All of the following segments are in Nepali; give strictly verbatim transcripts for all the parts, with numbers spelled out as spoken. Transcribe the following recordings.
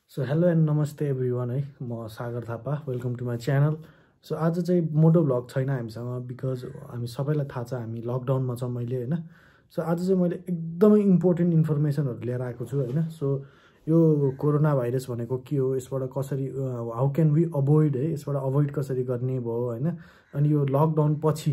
सो हेलो एन्ड नमस्ते एभ्रिवान है म Sagar Thapa welcome to my channel. So आज चाहिँ मोटो भ्लग छैन हामीसँग बिकज हामी सबैलाई थाहा छ हामी लकडाउनमा छौँ मैले होइन। सो आज चाहिँ मैले एकदमै इम्पोर्टेन्ट इन्फर्मेसनहरू लिएर आएको छु होइन। सो यो कोरोना भाइरस भनेको के हो, यसबाट कसरी हाउ क्यान वी अभोइड है, यसबाट अभोइड कसरी गर्ने भयो होइन। अनि यो लकडाउन पछि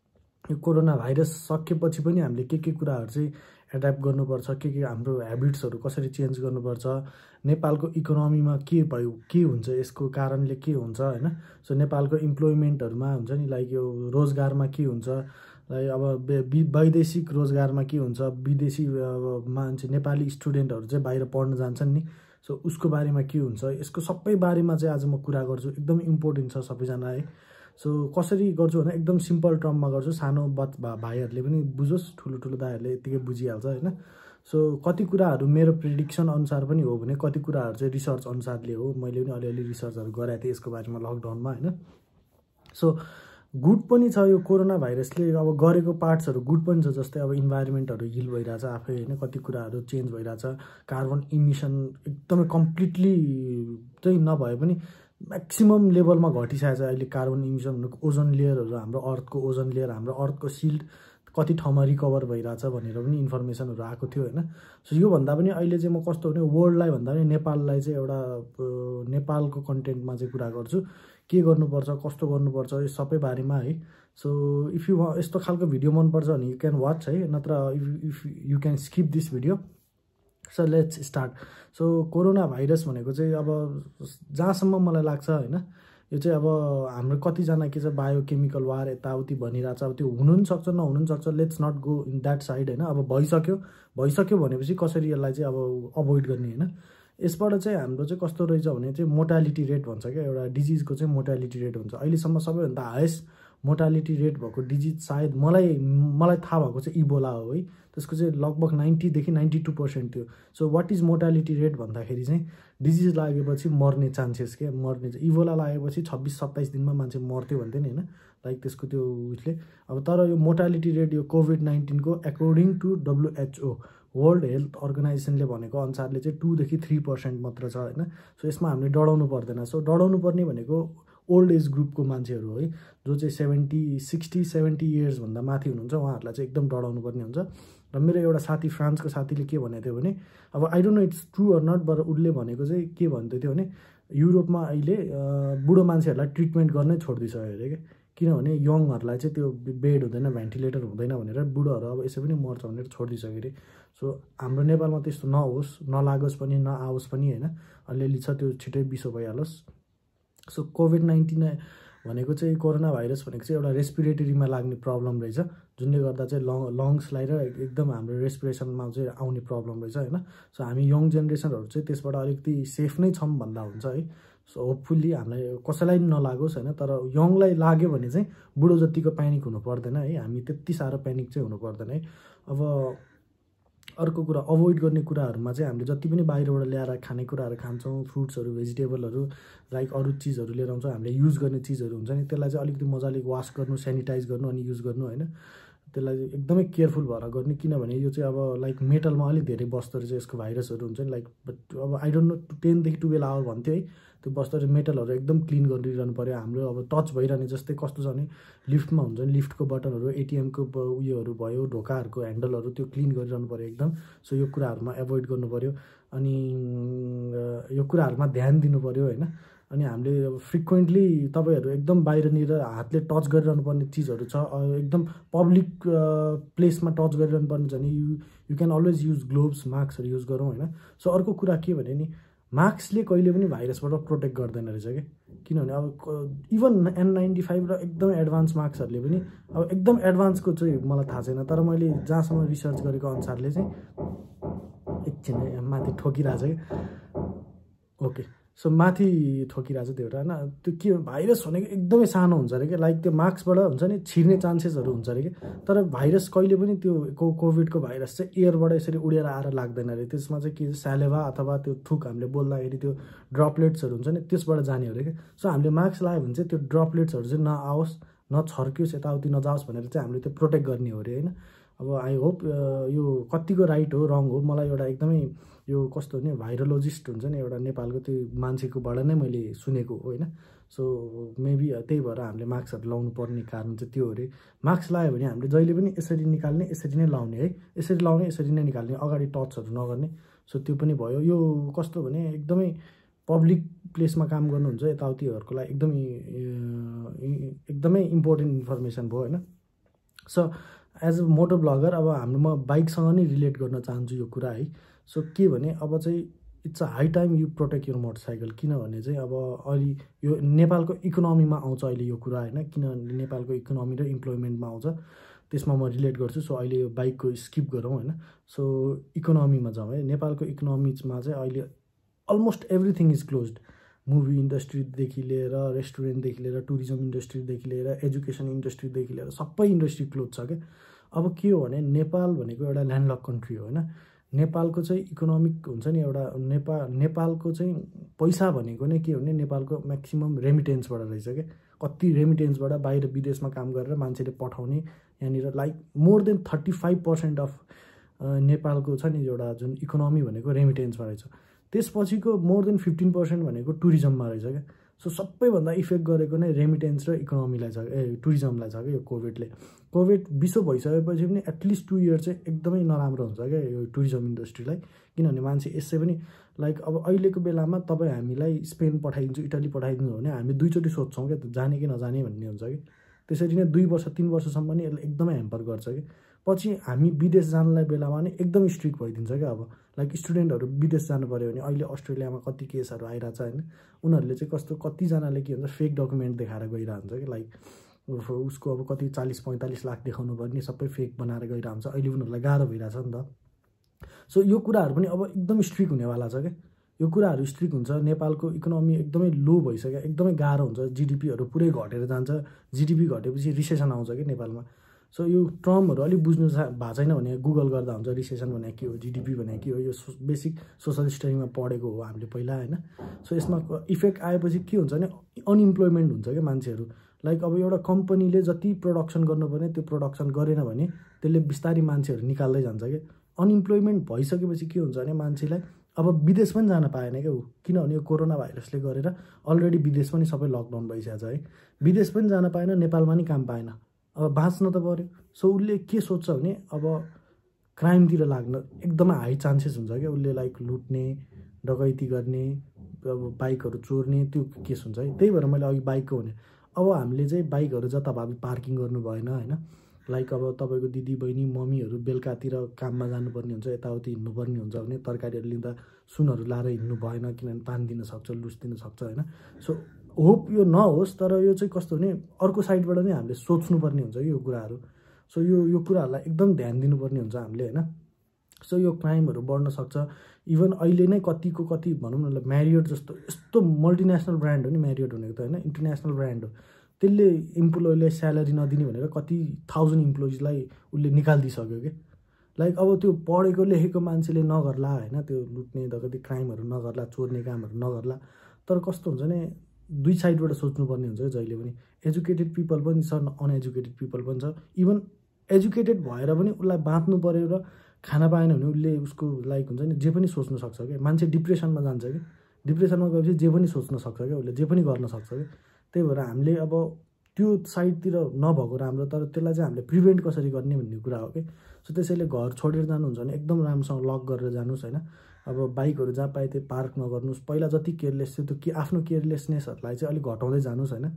यो कोरोना भाइरस सकेपछि पनि हामीले के के कुराहरू चाहिँ एड्याप्ट गर्नुपर्छ, के के हाम्रो ह्याबिट्सहरू कसरी चेन्ज गर्नुपर्छ, नेपालको इकोनोमीमा के भयो, के हुन्छ, यसको कारणले के हुन्छ होइन। सो नेपालको इम्प्लोइमेन्टहरूमा हुन्छ नि, लाइक यो रोजगारमा के हुन्छ, लाइक अब वैदेशिक रोजगारमा के हुन्छ, विदेशी मान्छे नेपाली स्टुडेन्टहरू चाहिँ बाहिर पढ्न जान्छन् नि, सो उसको बारेमा के हुन्छ, यसको सबै बारेमा चाहिँ आज म कुरा गर्छु। एकदम इम्पोर्टेन्ट छ सबैजना है। सो कसरी गर्छु भने एकदम सिम्पल टर्ममा गर्छु, सानो बच भाइहरूले पनि बुझोस्, ठुलो ठुलो दाइहरूले यत्तिकै बुझिहाल्छ होइन। सो कति कुराहरू मेरो प्रिडिक्सन अनुसार पनि हो भने कति कुराहरू चाहिँ रिसर्च अनुसारले हो। मैले पनि अलिअलि रिसर्चहरू गराएको थिएँ यसको बारेमा लकडाउनमा होइन। सो गुड पनि छ यो कोरोना भाइरसले अब गरेको पार्ट्सहरू गुड पनि छ, जस्तै अब इन्भाइरोमेन्टहरू हिल भइरहेछ आफै होइन, कति कुराहरू चेन्ज भइरहेछ, कार्बन इमिसन एकदमै कम्प्लिटली चाहिँ नभए पनि म्याक्सिमम लेभलमा घटिसकेको छ अहिले कार्बन इमिसन भनेको। ओजन लेयरहरू, हाम्रो अर्थको ओजन लेयर, हाम्रो अर्थको सिल्ड कति ठाउँमा रिकभर भइरहेछ भनेर पनि इन्फर्मेसनहरू आएको थियो होइन। सो योभन्दा पनि अहिले चाहिँ म कस्तो भने वर्ल्डलाई भन्दा पनि नेपाललाई चाहिँ एउटा नेपालको कन्टेन्टमा चाहिँ कुरा गर्छु, के गर्नुपर्छ, कस्तो गर्नुपर्छ, यो सबै बारेमा है। सो इफ यु यस्तो खालको भिडियो मनपर्छ भने यु क्यान वाच है, नत्र if if you can skip this video. So let's start. So corona virus भनेको चाहिँ अब जहाँसम्म मलाई लाग्छ होइन, यो चाहिँ अब हाम्रो कतिजना के छ बायोकेमिकल वार यताउति भनिरहेको छ, अब त्यो हुनु पनि सक्छ नहुनु पनि सक्छ, let's not go in that side होइन। अब भइसक्यो भइसक्यो भनेपछि कसरी यसलाई चाहिँ अब अभोइड गर्ने होइन। यसबाट चाहिँ हाम्रो चाहिँ कस्तो रहेछ भने चाहिँ मोर्टालिटी रेट भन्छ क्या, एउटा डिजिजको चाहिँ मोर्टालिटी रेट हुन्छ। अहिलेसम्म सबैभन्दा हाइएस्ट मोर्टालिटी रेट भएको डिजिज सायद मलाई मलाई थाहा भएको चाहिँ इबोला हो है, त्यसको चाहिँ लगभग नाइन्टीदेखि नाइन्टी टू पर्सेन्ट थियो। So what is mortality rate भन्दाखेरि चाहिँ डिजिज लागेपछि मर्ने चान्सेस के, मर्ने चाहिँ इबोला लागेपछि छब्बिस सत्ताइस दिनमा मान्छे मर्थ्यो भन्थ्यो नि होइन, लाइक त्यसको त्यो उसले। अब तर यो मोर्टालिटी रेट यो कोभिड नाइन्टिनको according to WHO world health अर्गनाइजेसनले भनेको अनुसारले चाहिँ टूदेखि थ्री पर्सेन्ट मात्र छ होइन। सो यसमा हामीले डराउनु पर्दैन। सो डराउनु पर्ने भनेको ओल्ड एज ग्रुपको मान्छेहरू है, जो चाहिँ सेभेन्टी सिक्सटी सेभेन्टी इयर्सभन्दा माथि हुनुहुन्छ, उहाँहरूलाई चाहिँ एकदम डराउनु पर्ने हुन्छ। र मेरो एउटा साथी फ्रान्सको साथीले के भनेको थियो भने, अब I don't know it's true or not, but उसले भनेको चाहिँ के भन्दै थियो भने युरोपमा अहिले बुढो मान्छेहरूलाई ट्रिटमेन्ट गर्नै छोडिदिइसक्यो अरे क्या, किनभने यङहरूलाई चाहिँ त्यो बेड हुँदैन, भेन्टिलेटर हुँदैन भनेर बुढोहरू अब यसै पनि मर्छ भनेर छोडिदिइसक्यो अरे। सो हाम्रो नेपालमा त्यस्तो नहोस्, नलागोस् पनि, नआओस् पनि होइन, अलिअलि छ त्यो छिटै बिसो भइहालोस्। सो कोभिड नाइन्टिन भनेको चाहिँ कोरोना भाइरस भनेको चाहिँ एउटा रेस्पिरेटरीमा लाग्ने प्रब्लम रहेछ, जुनले गर्दा चाहिँ लङ लङ्सलाई र एकदम हाम्रो रेस्पिरेसनमा चाहिँ आउने प्रब्लम रहेछ होइन। सो हामी यङ जेनेरेसनहरू चाहिँ त्यसबाट अलिकति सेफ नै छौँ भन्दा हुन्छ है। सो होपफुल्ली हामीलाई कसैलाई पनि नलागोस् होइन, तर यङलाई लाग्यो भने चाहिँ बुढो जतिको प्यानिक हुनु पर्दैन है, हामी त्यति साह्रो प्यानिक चाहिँ हुनु पर्दैन है। अब अर्को कुरा अभोइड गर्ने कुराहरूमा चाहिँ हामीले जति पनि बाहिरबाट ल्याएर खाने कुराहरू खान्छौँ, फ्रुट्सहरू, भेजिटेबलहरू, लाइक अरू चिजहरू लिएर आउँछौँ, हामीले युज गर्ने चिजहरू हुन्छ नि, त्यसलाई चाहिँ अलिकति मजाले वास गर्नु, सेनिटाइज गर्नु अनि युज गर्नु होइन। त्यसलाई एकदमै केयरफुल भएर गर्ने, किनभने यो चाहिँ अब लाइक मेटलमा अलिक धेरै बस्दो रहेछ यसको भाइरसहरू हुन्छ नि, लाइक अब आई डोन्ट नो टेनदेखि टुवेल्भ आवर भन्थ्यो है, त्यो बस्दो रहेछ। मेटलहरू एकदम क्लिन गरिरहनु पऱ्यो हाम्रो। अब टच भइरहने जस्तै कस्तो छ भने लिफ्टमा हुन्छ नि, लिफ्टको बटनहरू, एटिएमको उयोहरू भयो, ढोकाहरूको ह्यान्डलहरू, त्यो क्लिन गरिरहनु पऱ्यो एकदम। सो यो कुराहरूमा एभोइड गर्नु पऱ्यो अनि यो कुराहरूमा ध्यान दिनु पऱ्यो होइन। अनि हामीले अब फ्रिक्वेन्टली तपाईँहरू एकदम बाहिरनिर हातले टच गरिरहनु पर्ने चिजहरू छ, एकदम पब्लिक प्लेसमा टच गरिरहनु पर्ने छ भने you you can always use gloves, मास्कहरू युज गरौँ होइन। सो अर्को कुरा के भने नि, मास्कले कहिले पनि भाइरसबाट प्रोटेक्ट गर्दैन रहेछ क्या, किनभने अब इभन एन नाइन्टी फाइभ र एकदम एडभान्स मास्कहरूले पनि, अब एकदम एडभान्सको चाहिँ मलाई थाहा छैन, तर मैले जहाँसम्म रिसर्च गरेको अनुसारले चाहिँ एकछिन माथि ठोकिरहेछ क्या, ओके। सो माथि ठोकिरहेछ त्यो एउटा होइन, त्यो के भाइरस भनेको एकदमै सानो हुन्छ अरे क्या, लाइक त्यो मास्कबाट हुन्छ नि छिर्ने चान्सेसहरू हुन्छ अरे क्या, तर भाइरस कहिले पनि त्यो को कोभिडको भाइरस चाहिँ एयरबाट यसरी उडेर आएर लाग्दैन अरे, त्यसमा चाहिँ के स्यालेभा अथवा त्यो थुक हामीले बोल्दाखेरि त्यो ड्रपलेट्सहरू हुन्छ नि, त्यसबाट जाने हो अरे क्या। सो हामीले मास्क लगायो भने चाहिँ त्यो ड्रपलेट्सहरू चाहिँ नआओस्, नछर्कियोस्, यताउति नजाओस् भनेर चाहिँ हामीले त्यो प्रोटेक्ट गर्ने हो अरे होइन। अब आई होप यो कतिको राइट हो रङ हो मलाई एउटा एकदमै यो कस्तो भने भाइरोलोजिस्ट हुन्छ नि एउटा नेपालको त्यो मान्छेकोबाट नै मैले सुनेको हो होइन। सो मेबी त्यही भएर हामीले मास्कहरू लाउनु पर्ने कारण चाहिँ त्यो हो अरे। मास्क लगायो भने हामीले जहिले पनि यसरी निकाल्ने यसरी नै लाउने है, यसरी लाउने यसरी नै निकाल्ने, अगाडि टचहरू नगर्ने। सो त्यो पनि भयो। यो कस्तो भने एकदमै पब्लिक प्लेसमा काम गर्नुहुन्छ यताउतिहरूको लागि एकदमै एकदमै इम्पोर्टेन्ट इन्फर्मेसन भयो होइन। So as a moto blogger अब हाम्रो म बाइकसँग नै रिलेट गर्न चाहन्छु यो कुरा है। सो के भने अब चाहिँ it's a high time you protect your motorcycle, किनभने चाहिँ अब अहिले यो नेपालको इकोनोमीमा आउँछ अहिले यो कुरा होइन, किनभने नेपालको इकोनोमी र इम्प्लोइमेन्टमा आउँछ, त्यसमा म रिलेट गर्छु। सो अहिले यो बाइकको स्किप गरौँ होइन। सो इकोनोमीमा जाउँ है। नेपालको इकोनोमीमा चाहिँ अहिले almost everything is closed. Movie इन्डस्ट्रीदेखि लिएर रेस्टुरेन्टदेखि लिएर टुरिज्म इन्डस्ट्रीदेखि लिएर एजुकेसन इन्डस्ट्रीदेखि लिएर सबै इन्डस्ट्री क्लोज छ क्या। अब के हो भने नेपाल भनेको एउटा ल्यान्डलक कन्ट्री हो होइन। नेपालको चाहिँ इकोनोमिक हुन्छ नि एउटा नेपाल नेपालको चाहिँ पैसा भनेको नै के हो भने नेपालको म्याक्सिमम् रेमिटेन्सबाट रहेछ क्या। कति रेमिटेन्सबाट बाहिर विदेशमा काम गरेर मान्छेले पठाउने यहाँनिर like more than thirty five percent of नेपालको छ नि एउटा जुन इकोनोमी भनेको रेमिटेन्समा रहेछ। त्यसपछिको मोर देन फिफ्टिन पर्सेन्ट भनेको टुरिज्ममा रहेछ क्या। सो सबैभन्दा इफेक्ट गरेको नै रेमिटेन्स र इकोनोमीलाई छ ए टुरिज्मलाई छ क्या यो कोभिडले। कोभिड विश्व भइसकेपछि पनि एटलिस्ट टु इयर चाहिँ एकदमै नराम्रो हुन्छ क्या यो टुरिज्म इन्डस्ट्रीलाई, किनभने मान्छे यसै पनि लाइक अब अहिलेको बेलामा तपाईँ हामीलाई स्पेन पठाइदिन्छु इटाली पठाइदिनु भने हामी दुईचोटि सोध्छौँ क्या जाने कि नजाने भन्ने हुन्छ कि। त्यसरी नै दुई वर्ष तिन वर्षसम्म नि यसले एकदमै ह्याम्पर गर्छ कि। पछि हामी विदेश जानलाई बेलामा नि एकदम स्ट्रिक्ट भइदिन्छ क्या। अब लाइक स्टुडेन्टहरू विदेश जानु पऱ्यो भने अहिले अस्ट्रेलियामा कति केसहरू आइरहेछ होइन, उनीहरूले चाहिँ कस्तो कतिजनाले के भन्छ फेक डकुमेन्ट देखाएर गइरहेको हुन्छ कि लाइक उसको अब कति चालिस पैँतालिस लाख देखाउनु पर्ने सबै फेक बनाएर गइरहेको हुन्छ। अहिले उनीहरूलाई गाह्रो भइरहेछ नि त। सो यो कुराहरू पनि अब एकदम स्ट्रिक्ट हुनेवाला छ क्या। यो कुराहरू स्ट्रिक्ट हुन्छ। नेपालको इकोनोमी एकदमै लो भइसक्यो, एकदमै गाह्रो हुन्छ। जिडिपीहरू पुरै घटेर जान्छ। जिडिपी घटेपछि रिसेसन आउँछ कि नेपालमा। सो यो टर्महरू अलिक बुझ्नु भएको छैन भने गुगल गर्दा हुन्छ रिसेसन भने के हो, जिडिपी भने के हो। यो बेसिक सोसल स्टडीमा पढेको हो हामीले पहिला होइन। सो यसमा इफेक्ट आएपछि के हुन्छ भने अनइम्प्लोइमेन्ट हुन्छ क्या मान्छेहरू। लाइक अब एउटा कम्पनीले जति प्रोडक्सन गर्नुपर्ने त्यो प्रोडक्सन गरेन भने त्यसले बिस्तारै मान्छेहरू निकाल्दै जान्छ क्या। अनइम्प्लोइमेन्ट भइसकेपछि के हुन्छ भने मान्छेलाई अब विदेश पनि जान पाएन क्या ऊ, किनभने यो कोरोना भाइरसले गरेर अलरेडी विदेश पनि सबै लकडाउन भइसकेको छ है। विदेश पनि जान पाएन, नेपालमा नि काम पाएन, अब बाँच्न त पऱ्यो। सो उसले के सोच्छ भने अब क्राइमतिर लाग्न एकदमै हाई चान्सेस हुन्छ क्या। उसले लाइक लुट्ने डकैती गर्ने अब बाइकहरू चोर्ने त्यो केस हुन्छ है। त्यही भएर मैले अघि बाइकको भने अब हामीले चाहिँ बाइकहरू जताभावी पार्किङ गर्नु भएन होइन। लाइक अब तपाईँको दिदी बहिनी मम्मीहरू बेलुकातिर काममा जानुपर्ने हुन्छ, यताउति हिँड्नुपर्ने हुन्छ भने तरकारीहरू लिँदा सुनहरू लाएर हिँड्नु भएन, किनभने पानी दिन सक्छ लुस दिन सक्छ होइन। सो होप यो नहोस्, तर यो चाहिँ कस्तो भने अर्को साइडबाट नै हामीले सोच्नुपर्ने हुन्छ यो कुराहरू। सो यो यो कुराहरूलाई एकदम ध्यान दिनुपर्ने हुन्छ हामीले होइन। सो यो क्राइमहरू बढ्न सक्छ। इभन अहिले नै कतिको कति भनौँ न म्यारियट जस्तो यस्तो मल्टिनेसनल ब्रान्ड हो नि म्यारियट भनेको त होइन, इन्टरनेसनल ब्रान्ड हो। त्यसले इम्प्लोइलाई स्यालेरी नदिने भनेर कति थाउजन्ड इम्प्लोइजलाई उसले निकालिदिइसक्यो कि। लाइक अब त्यो पढेको लेखेको मान्छेले नगर्ला होइन, त्यो लुट्ने डकैती क्राइमहरू नगर्ला, चोर्ने कामहरू नगर्ला। तर कस्तो हुन्छ भने दुई साइडबाट सोच्नुपर्ने हुन्छ जहिले पनि। एजुकेटेड पिपल पनि छ, अनएजुकेटेड पिपल पनि छ। इभन एजुकेटेड भएर पनि उसलाई बाँच्नु पऱ्यो र खाना पाएन भने उसले उसको लाइक हुन्छ नि जे पनि सोच्न सक्छ क्या। मान्छे डिप्रेसनमा जान्छ कि, डिप्रेसनमा गएपछि जे पनि सोच्न सक्छ क्या, उसले जे पनि गर्न सक्छ क्या। त्यही भएर हामीले अब त्यो साइडतिर नभएको राम्रो, तर त्यसलाई चाहिँ हामीले प्रिभेन्ट कसरी गर्ने भन्ने कुरा हो कि। सो त्यसैले घर छोडेर जानुहुन्छ भने एकदम राम्रोसँग लक गरेर जानुहोस् होइन। अब बाइकहरू जहाँ पाए त्यो पार्क नगर्नुहोस्। पहिला जति केयरलेस थियो त्यो के आफ्नो केयरलेसनेसहरूलाई चाहिँ अलिक घटाउँदै जानुहोस् होइन।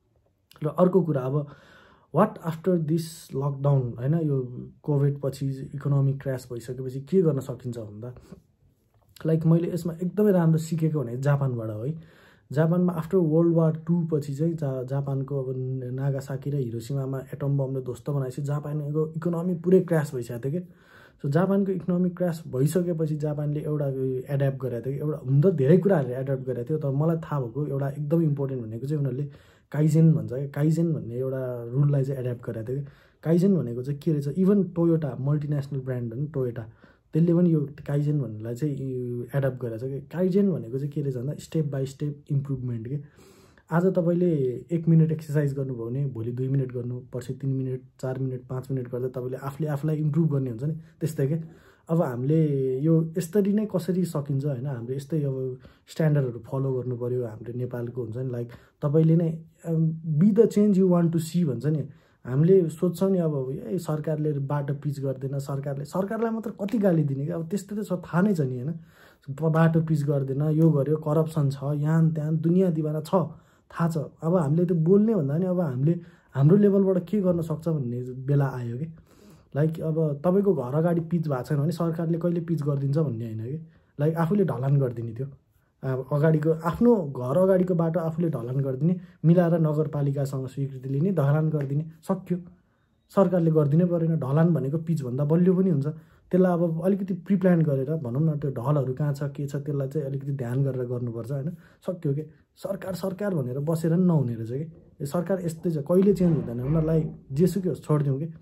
र अर्को कुरा अब वाट आफ्टर दिस लकडाउन होइन, यो कोभिड पछि इकोनोमिक क्रास भइसकेपछि के गर्न सकिन्छ भन्दा लाइक मैले यसमा एकदमै राम्रो सिकेको भने जापानबाट हो है। जापानमा आफ्टर वर्ल्ड वार टू पछि चाहिँ जा जापानको अब नागासाकी र हिरोसिमामा एटम बमले ध्वस्त बनाएपछि जापानको इकोनोमी पुरै क्रास भइसकेको थियो कि। सो जापानको इकोनोमिक क्रास भइसकेपछि जापानले एउटा एड्याप्ट गरेको थियो कि, एउटा हुन त धेरै कुराहरूले एड्याप्ट गरेको थियो, तर मलाई थाहा भएको एउटा एकदम इम्पोर्टेन्ट भनेको चाहिँ उनीहरूले काइजेन भन्छ क्या। काइजेन भन्ने एउटा रुललाई चाहिँ एड्याप्ट गरेको थियो कि। काइजेन भनेको चाहिँ के रहेछ, इभन टोयोटा मल्टिनेसनल ब्रान्ड हो नि टोयोटा, त्यसले पनि यो काइजेन भन्नेलाई चाहिँ एडप्ट गरेको छ कि। काइजेन भनेको चाहिँ के रहेछ भन्दा स्टेप बाई स्टेप इम्प्रुभमेन्ट के। आज तपाईँले एक मिनट एक्सर्साइज गर्नुभयो भने भोलि दुई मिनट गर्नु, पर्सि तिन मिनट, चार मिनट, पाँच मिनट गर्दा तपाईँले आफूले आफूलाई इम्प्रुभ गर्ने हुन्छ नि। त्यस्तै के अब हामीले यो यसरी नै कसरी सकिन्छ होइन, हाम्रो यस्तै अब स्ट्यान्डर्डहरू फलो गर्नु पऱ्यो। हाम्रो नेपालको हुन्छ नि लाइक तपाईँले नै be the change you want to see भन्छ नि। हामीले सोध्छौँ नि अब ए सरकारले बाटो पिच गर्दैन, सरकारले सरकारलाई मात्र कति गाली दिने कि अब त्यस्तो त छ, थाहा नै छ नि होइन। बाटो पिच गर्दैन, यो गर्यो, करप्सन छ, यहाँ त्यहाँ दुनियाँ दिवाना छ, थाहा छ। अब हामीले त्यो बोल्ने भन्दा नि अब हामीले हाम्रो लेभलबाट के गर्न सक्छ भन्ने बेला आयो कि लाइक अब तपाईँको घर अगाडि पिच भएको छैन भने सरकारले कहिले पिच गरिदिन्छ भन्ने होइन कि लाइक आफूले ढलान गरिदिने थियो। अब अगाडिको आफ्नो घर अगाडिको बाटो आफूले ढलान गरिदिने, मिलाएर नगरपालिकासँग स्वीकृति लिने, ढलान गरिदिने, सक्यो। सरकारले गरिदिनै परेन। ढलान भनेको पिचभन्दा बलियो पनि हुन्छ। त्यसलाई अब अलिकति प्रिप्लान गरेर भनौँ न, त्यो ढलहरू कहाँ छ के छ त्यसलाई चाहिँ अलिकति ध्यान गरेर गर्नुपर्छ होइन। सक्यो कि सरकार सरकार भनेर बसेर पनि नहुने रहेछ कि सरकार यस्तै छ, कहिले चेन्ज हुँदैन, उनीहरूलाई जेसुकै होस् छोडिदिउँ कि।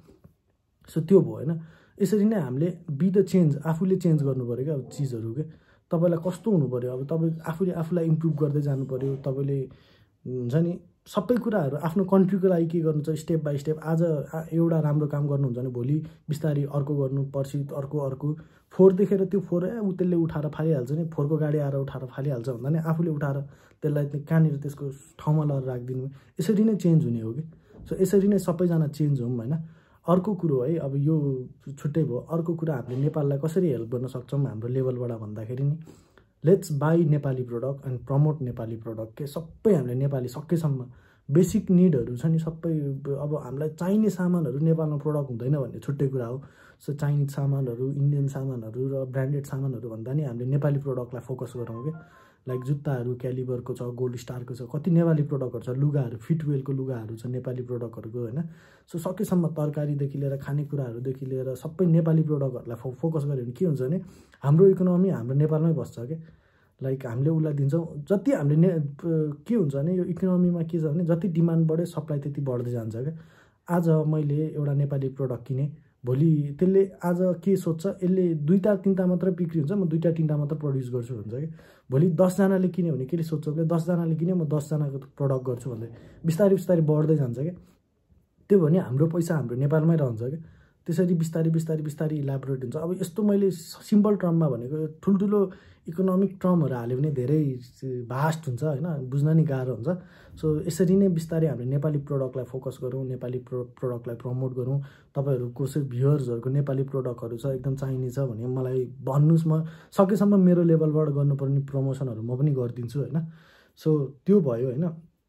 सो त्यो भयो होइन। यसरी नै हामीले बी द चेन्ज, आफूले चेन्ज गर्नु पऱ्यो क्या अब चिजहरू के। तपाईँलाई कस्तो हुनु पऱ्यो, अब तपाईँ आफूले आफूलाई इम्प्रुभ गर्दै जानु पऱ्यो। तपाईँले हुन्छ नि सबै कुराहरू आफ्नो कन्ट्रीको लागि के गर्नु छ स्टेप बाई स्टेप। आज एउटा राम्रो काम गर्नुहुन्छ भने भोलि बिस्तारै अर्को गर्नु, पर्सि अर्को अर्को फोहोर देखेर त्यो फोहोर ए ऊ त्यसले उठाएर फालिहाल्छ नि, फोहोरको गाडी आएर उठाएर फालिहाल्छ भन्दा नि आफूले उठाएर त्यसलाई कहाँनिर त्यसको ठाउँमा लगेर राखिदिनु। यसरी नै चेन्ज हुने हो कि। सो यसरी नै सबैजना चेन्ज हौँ होइन। अर्को कुरो है, अब यो छुट्टै भयो। अर्को कुरा हामीले नेपाललाई कसरी हेल्प गर्न सक्छौँ हाम्रो लेभलबाट भन्दाखेरि नि, let's buy Nepali product and promote Nepali product के। सबै हामीले नेपाली सकेसम्म बेसिक निडहरू छ नि सबै। अब हामीलाई चाहिने सामानहरू नेपालमा प्रोडक्ट हुँदैन भन्ने छुट्टै कुरा हो। सो चाइनिज सामानहरू, इन्डियन सामानहरू र ब्रान्डेड सामानहरू भन्दा नि हामीले नेपाली प्रोडक्टलाई फोकस गरौँ क्या। लाइक जुत्ताहरू क्यालिबरको छ, गोल्ड स्टारको छ, कति नेपाली प्रोडक्टहरू छ, लुगाहरू फिटवेलको लुगाहरू छ नेपाली प्रोडक्टहरूको होइन। सो सकेसम्म तरकारीदेखि लिएर खानेकुराहरूदेखि लिएर सबै नेपाली प्रोडक्टहरूलाई फो फोकस गऱ्यो भने के हुन्छ भने हाम्रो इकोनोमी हाम्रो नेपालमै बस्छ क्या। लाइक हामीले उसलाई दिन्छौँ जति हामीले ने के हुन्छ भने यो इकोनोमीमा के छ भने जति डिमान्ड बढ्यो सप्लाई त्यति बढ्दै जान्छ क्या। आज मैले एउटा नेपाली प्रोडक्ट किनेँ, भोलि त्यसले आज के सोध्छ, यसले दुईवटा तिनवटा मात्र बिक्री हुन्छ, म दुईवटा तिनवटा मात्र प्रड्युस गर्छु भन्छ कि। भोलि दसजनाले किन्यो भने के सोध्छ उसले, दसजनाले किन्यो म दसजनाको प्रडक्ट गर्छु भन्दै बिस्तारै बिस्तारै बढ्दै जान्छ क्या। त्यो भने हाम्रो पैसा हाम्रो नेपालमै रहन्छ क्या। त्यसरी बिस्तारै बिस्तारै बिस्तारै इलाबोरेट हुन्छ। अब यस्तो मैले सिम्पल टर्ममा भनेको, ठुल्ठुलो इकोनोमिक टर्महरू हाल्यो भने धेरै भास्ट हुन्छ होइन, बुझ्न नि गाह्रो हुन्छ। सो यसरी नै बिस्तारै हामीले नेपाली प्रोडक्टलाई फोकस गरौँ, नेपाली प्रो प्रोडक्टलाई प्रमोट गरौँ। तपाईँहरू कसै भ्युअर्सहरूको नेपाली प्रोडक्टहरू छ एकदम चाहिने छ भने मलाई भन्नुहोस्, म सकेसम्म मेरो लेभलबाट गर्नुपर्ने प्रमोसनहरू म पनि गरिदिन्छु होइन। सो त्यो भयो होइन।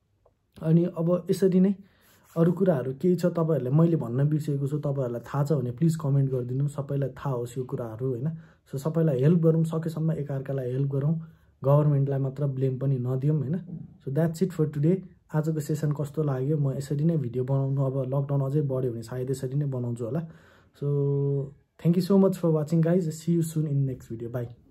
अनि अब यसरी नै अरू कुराहरू केही छ तपाईँहरूलाई मैले भन्न बिर्सेको छु, तपाईँहरूलाई थाहा छ भने प्लिज कमेन्ट गरिदिनु, सबैलाई थाहा होस् यो कुराहरू होइन। सो सबैलाई हेल्प गरौँ, सकेसम्म एकअर्कालाई हेल्प गरौँ, गभर्मेन्टलाई मात्र ब्लेम पनि नदिउँ होइन। So that's it for today. आजको सेसन कस्तो लाग्यो, म यसरी नै भिडियो बनाउनु, अब लकडाउन अझै बढ्यो भने सायद यसरी नै बनाउँछु होला। So thank you so much for watching guys, see you soon in next video, by.